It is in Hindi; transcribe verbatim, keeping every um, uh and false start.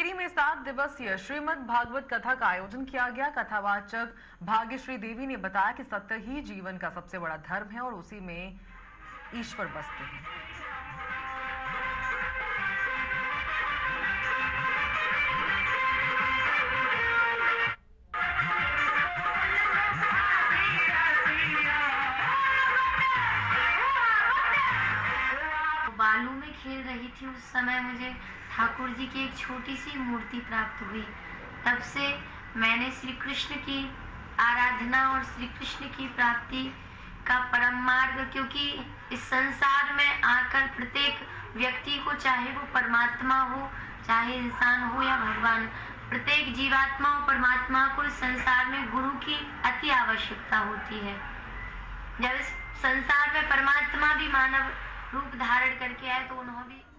नगरी में सात दिवसीय श्रीमद् भागवत कथा का आयोजन किया गया। कथावाचक भाग्यश्री देवी ने बताया कि सत्य ही जीवन का सबसे बड़ा धर्म है और उसी में ईश्वर बसते हैं। बालू में खेल रही थी उस समय मुझे ठाकुर जी की एक छोटी सी मूर्ति प्राप्त हुई। तब से मैंने श्री कृष्ण की आराधना और श्री कृष्ण की प्राप्ति का परम मार्ग, क्योंकि इस संसार में आकर प्रत्येक व्यक्ति को, चाहे वो परमात्मा हो चाहे इंसान हो या भगवान, प्रत्येक जीवात्मा और परमात्मा को इस संसार में गुरु की अति आवश्यकता होती है। जब इस संसार में परमात्मा भी मानव रूप धारण करके आए तो उन्होंने भी